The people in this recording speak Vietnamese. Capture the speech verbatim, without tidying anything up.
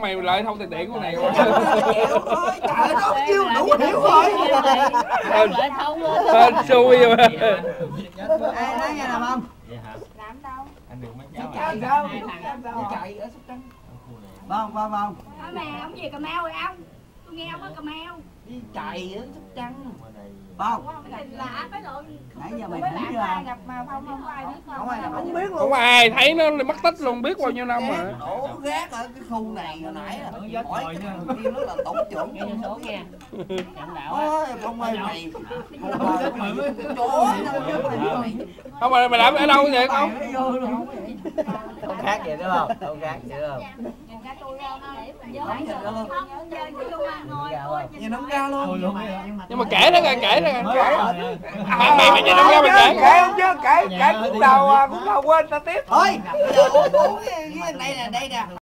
mày lại thông tiền điện của này rồi. Trời nó chiêu đủ hiểu rồi. Lại thông lên. Hên xui rồi. Ai nói nghe làm không? Làm đâu? Anh được mấy Chạy cháu. đâu? Chạy ở Sóc Trăng. Vâng vâng vâng. Nói mẹ ông gì Cà Mau rồi ông? Tôi nghe ông ở Cà Mau. Đi chạy ở Sóc Trăng. Không. Vâng. Là ai phải lộn. Nãy giờ mày Mấy thấy bạn chưa? ai gặp mà không không có ai biết không? Không ai không biết luôn. Không ai thấy nó mất tích luôn, biết bao nhiêu năm rồi. Đổ rác ở cái khu này hồi nãy là hỏi cái thằng kia nó là tổng trưởng. Nghe số nha. Nhận đạo á. Ôi không ơi mày. Chỗ Không mà mày làm ở đâu vậy không? không khác vậy đúng không? Không khác vậy đúng không? Nhìn ra tôi không? Không, giờ tôi luôn mà ngồi coi. Nhìn không ra luôn. Nhưng mà kể nó coi, kể nó coi. Mày mày mày nhìn nó ra mày kể. Kể không chứ, kể kể cũng đầu cũng đầu quên ta tiếp. Thôi, bây giờ uống uống cái này nè, đây nè.